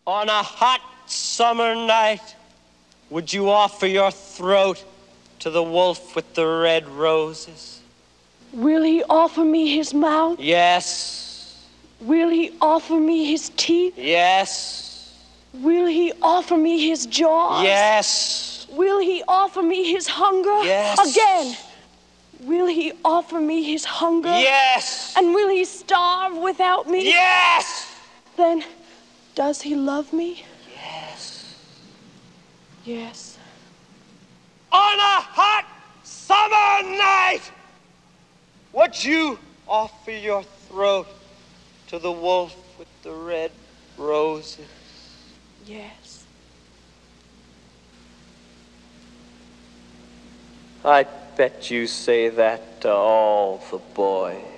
On a hot summer night, would you offer your throat to the wolf with the red roses? Will he offer me his mouth? Yes. Will he offer me his teeth? Yes. Will he offer me his jaws? Yes. Will he offer me his hunger? Yes. Again. Will he offer me his hunger? Yes. And will he starve without me? Yes. Then, does he love me? Yes. Yes. On a hot summer night, would you offer your throat to the wolf with the red roses? Yes. I bet you say that to all the boys.